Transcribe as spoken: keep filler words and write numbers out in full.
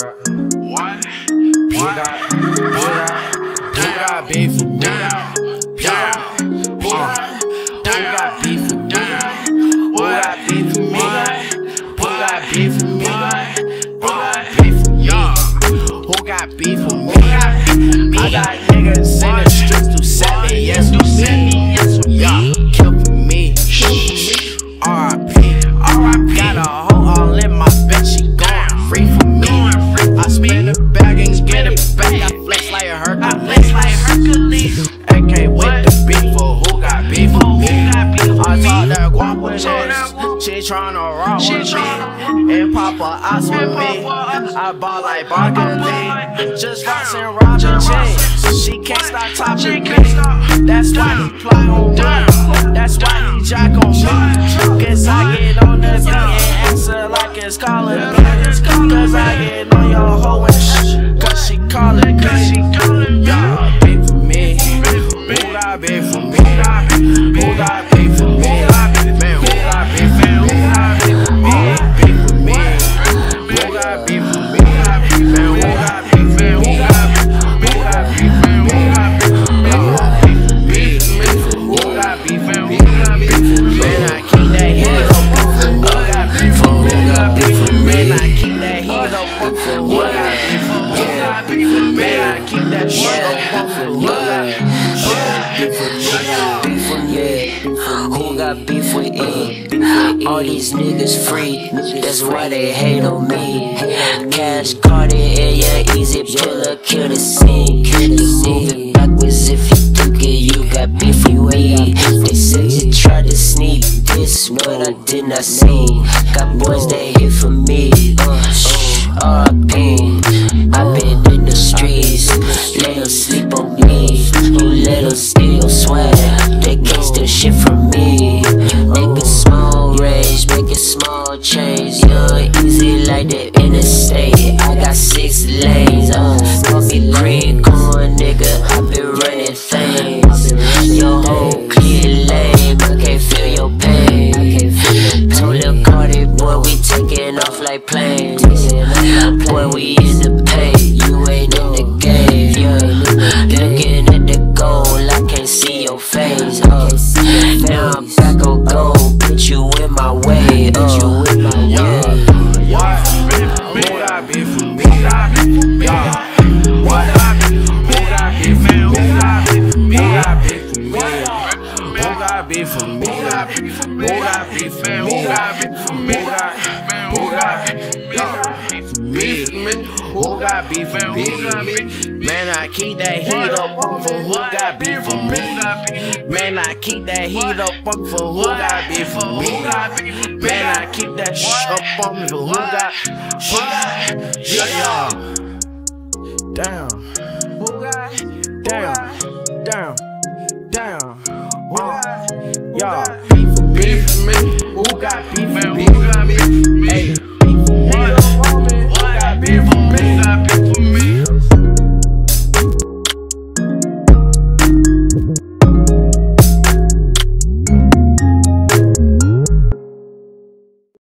got, what? Who got, who got, who got beef with me? Yeah. Who got, who got beef with me? Who got beef with me? Who got beef with me? Who got beef with me? Who got beef with me? I got niggas in the streets who said me yes with me. Yeah, kill for me. R I P. Got a hoe all in my bed, she going free for me. I spin the bag and get it back. I flex like a Hercules. I flex like Hercules. A K with the beef for who got beef with me. I talk that guapo chest. She tryna rock with me and pop her ass with me. I ball like Barkley, just rocks and Robin chains. She can't stop topping me. That's why he plot on me. That's why he jack on me. Guess I get on the beat and answer like it's calling me. Cause I get on your hoe and shit. Cause she calling me. Y'all beef for me. Who got beef for me? Who got beef for me? Man, who got beef for me? Beef for me. Who got beef for me? Man, who got beef for me? Who got beef for me? Who got beef for me? Who got beef for me? Who got beef for me? Man, I keep that heat up. Who got beef for me? Who got beef for me? Man, I keep that heat up. Who got beef for me? Who got beef for me? Man, I keep that shit up. Who got beef for me? Who got beef with E? All these niggas free, that's why they hate on me. Cash carded and yeah, easy puller, kill the scene. You move it backwards if you think it, you got beef with me. They said you tried to sneak this, but I did not see. Got boys that hit for me, uh, R I P. I been in the streets, let them sleep on me. You let them steal swag, they can't steal shit from me. Make a small range, make a small change. Young, easy like the interstate. I got six lanes, uh, call me green corn, nigga. I been running things. Your whole clear lame, I can't feel your pain. Told Lil Cardi, boy, we taking off like planes. Boy, we in the paint, you ain't in the game. Yeah. Looking at the goal, I can't see your face. Uh. Now I'm back on gold, put you in my way. Uh. Yeah. What? Who got beef with me? Yeah. What? Who got beef with me? Who got beef with me? Who got beef with me? Who got beef with me? Who got beef with me? Who got beef with me? Who got beef with me? Who got beef with me? Who got beef with me? Man, I keep that heat up for who got beef with me. Man, I keep that heat up for who got beef with me. Man, I keep that shit up on me for who got, who got, yeah, damn, who got, damn, damn, damn, uh, y'all.